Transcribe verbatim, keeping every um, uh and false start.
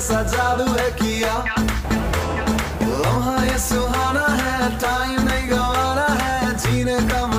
जैसा जादू है किया, लम्हा ये सुहाना है, टाइम नहीं गवाना है, जीने का